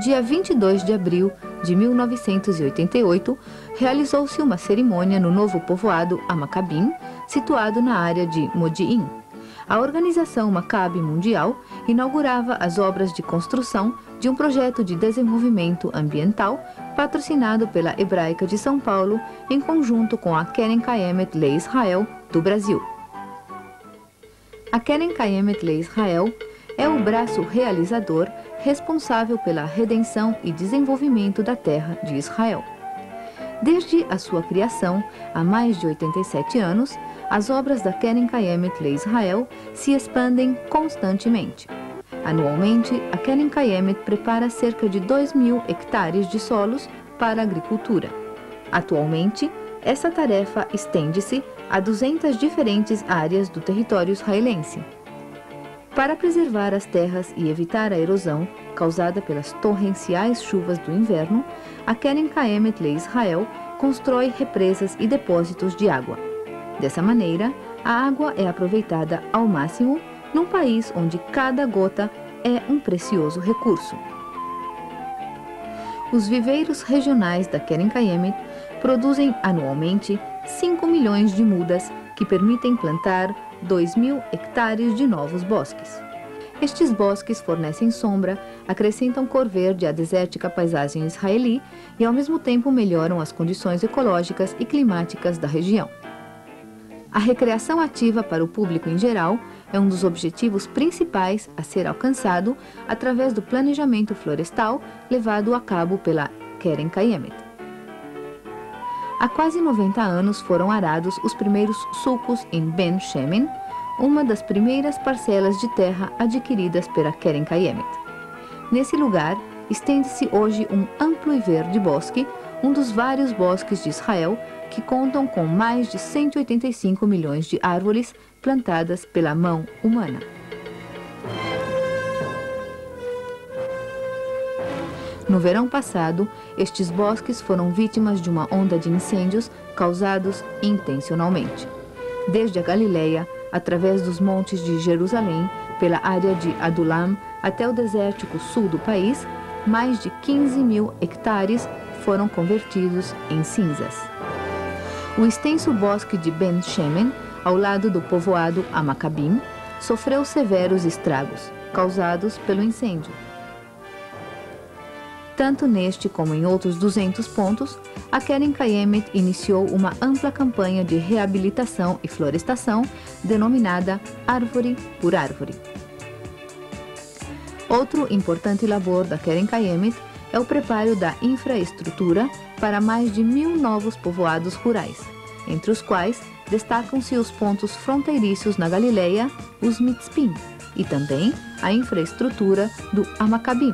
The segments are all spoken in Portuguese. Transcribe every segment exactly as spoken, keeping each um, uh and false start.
dia vinte e dois de abril de mil novecentos e oitenta e oito, realizou-se uma cerimônia no novo povoado Amacabim, situado na área de Modi'in. A Organização Maccabi Mundial inaugurava as obras de construção de um projeto de desenvolvimento ambiental patrocinado pela Hebraica de São Paulo em conjunto com a Keren Kayemet LeIsrael do Brasil. A Keren Kayemet LeIsrael é o braço realizador responsável pela redenção e desenvolvimento da terra de Israel. Desde a sua criação, há mais de oitenta e sete anos, as obras da Keren Kayemet LeIsrael se expandem constantemente. Anualmente, a Keren Kayemet prepara cerca de dois mil hectares de solos para a agricultura. Atualmente, essa tarefa estende-se a duzentas diferentes áreas do território israelense. Para preservar as terras e evitar a erosão causada pelas torrenciais chuvas do inverno, a Keren Kayemet LeIsrael constrói represas e depósitos de água. Dessa maneira, a água é aproveitada ao máximo num país onde cada gota é um precioso recurso. Os viveiros regionais da Keren Kayemet produzem anualmente cinco milhões de mudas que permitem plantar dois mil hectares de novos bosques. Estes bosques fornecem sombra, acrescentam cor verde à desértica paisagem israeli e ao mesmo tempo melhoram as condições ecológicas e climáticas da região. A recreação ativa para o público em geral é um dos objetivos principais a ser alcançado através do planejamento florestal levado a cabo pela Keren Kayemet. Há quase noventa anos foram arados os primeiros sulcos em Ben Shemen, uma das primeiras parcelas de terra adquiridas pela Keren Kayemet. Nesse lugar, estende-se hoje um amplo e verde bosque, um dos vários bosques de Israel que contam com mais de cento e oitenta e cinco milhões de árvores plantadas pela mão humana. No verão passado, estes bosques foram vítimas de uma onda de incêndios causados intencionalmente. Desde a Galileia, através dos montes de Jerusalém, pela área de Adulam até o desértico sul do país, mais de quinze mil hectares foram convertidos em cinzas. O extenso bosque de Ben Shemen, ao lado do povoado Amacabim, sofreu severos estragos, causados pelo incêndio. Tanto neste como em outros duzentos pontos, a Keren Kayemet iniciou uma ampla campanha de reabilitação e florestação denominada Árvore por Árvore. Outro importante labor da Keren Kayemet é o preparo da infraestrutura para mais de mil novos povoados rurais, entre os quais destacam-se os pontos fronteiriços na Galileia, os Mitzpim, e também a infraestrutura do Amacabim.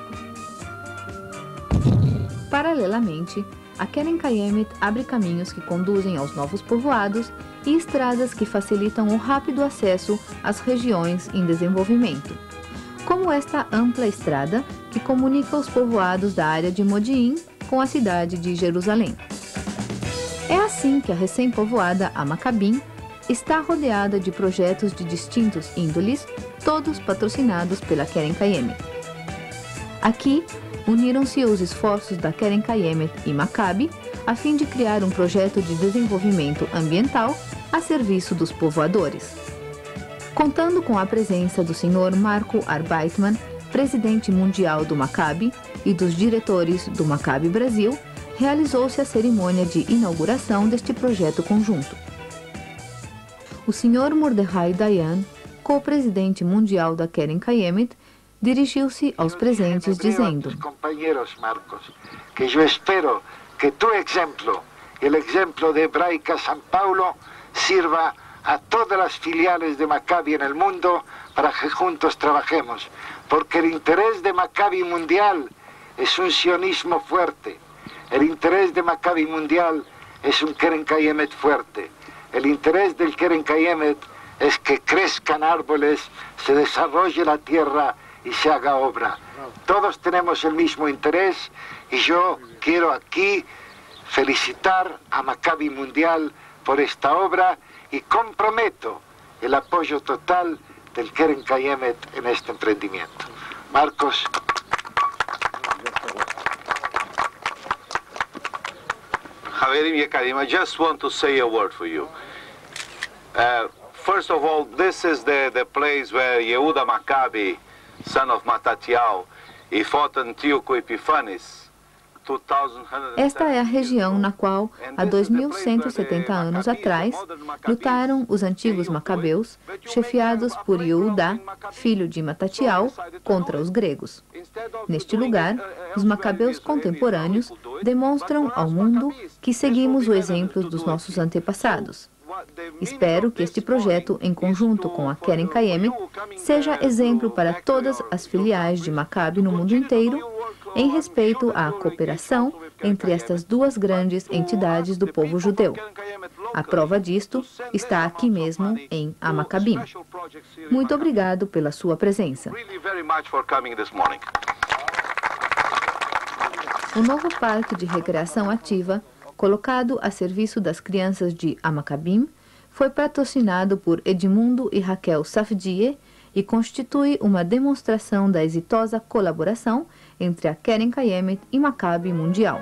Paralelamente, a Keren Kayemet abre caminhos que conduzem aos novos povoados e estradas que facilitam o rápido acesso às regiões em desenvolvimento, como esta ampla estrada que comunica os povoados da área de Modi'in com a cidade de Jerusalém. É assim que a recém-povoada Amacabim está rodeada de projetos de distintos índoles, todos patrocinados pela Keren Kayemet. Aqui, uniram-se os esforços da Keren Kayemet e Maccabi a fim de criar um projeto de desenvolvimento ambiental a serviço dos povoadores. Contando com a presença do senhor Marco Arbeitman, presidente mundial do Maccabi, e dos diretores do Maccabi Brasil, realizou-se a cerimônia de inauguração deste projeto conjunto. O senhor Mordechai Dayan, co-presidente mundial da Keren Kayemet, dirigiu-se aos presentes dizendo: Companheiros Marcos, que eu espero que tu exemplo e o exemplo de Hebraica São Paulo sirva a todas as filiales de Maccabi no mundo para que juntos trabajemos, porque o interesse de Maccabi mundial é um sionismo fuerte, o interesse de Maccabi mundial é um Keren Kayemet fuerte, o interesse del Keren Kayemet é que crezcan árboles, se desarrolle a terra y se haga obra. Todos tenemos el mismo interés y yo quiero aquí felicitar a Maccabi Mundial por esta obra y comprometo el apoyo total del Keren Kayemet en este emprendimiento. Marcos. Haverim Yekarim, I just want to say a word for you. Uh, first of all, this is the, the place where Yehuda Maccabi, son of Matatiel, he fought Antíoco Epiphanes. Esta é a região na qual, há dois mil cento e setenta anos atrás, lutaram os antigos macabeus, chefiados por Yehudá, filho de Matatiel, contra os gregos. Neste lugar, os macabeus contemporâneos demonstram ao mundo que seguimos o exemplo dos nossos antepassados. Espero que este projeto, em conjunto com a Keren Kayemet, seja exemplo para todas as filiais de Maccabi no mundo inteiro, em respeito à cooperação entre estas duas grandes entidades do povo judeu. A prova disto está aqui mesmo em Amaccabim. Muito obrigado pela sua presença. O novo parque de recreação ativa, colocado a serviço das crianças de Amaccabim, foi patrocinado por Edmundo e Raquel Safdie e constitui uma demonstração da exitosa colaboração entre a Keren Kayemet e Maccabi Mundial.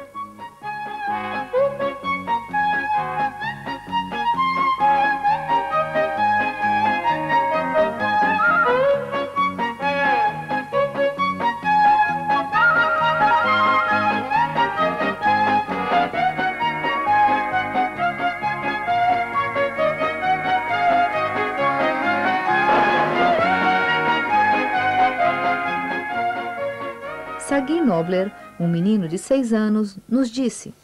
Sagi Nobler, um menino de seis anos, nos disse: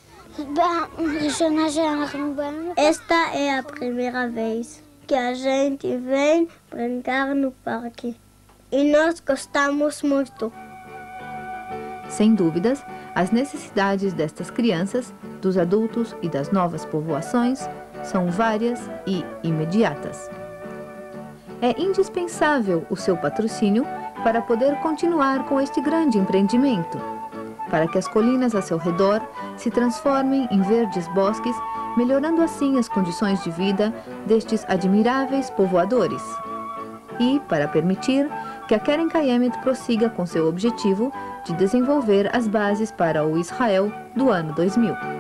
Esta é a primeira vez que a gente vem brincar no parque e nós gostamos muito. Sem dúvidas, as necessidades destas crianças, dos adultos e das novas povoações são várias e imediatas. É indispensável o seu patrocínio para poder continuar com este grande empreendimento, para que as colinas a seu redor se transformem em verdes bosques, melhorando assim as condições de vida destes admiráveis povoadores, e para permitir que a Keren Kayemet prossiga com seu objetivo de desenvolver as bases para o Israel do ano dois mil.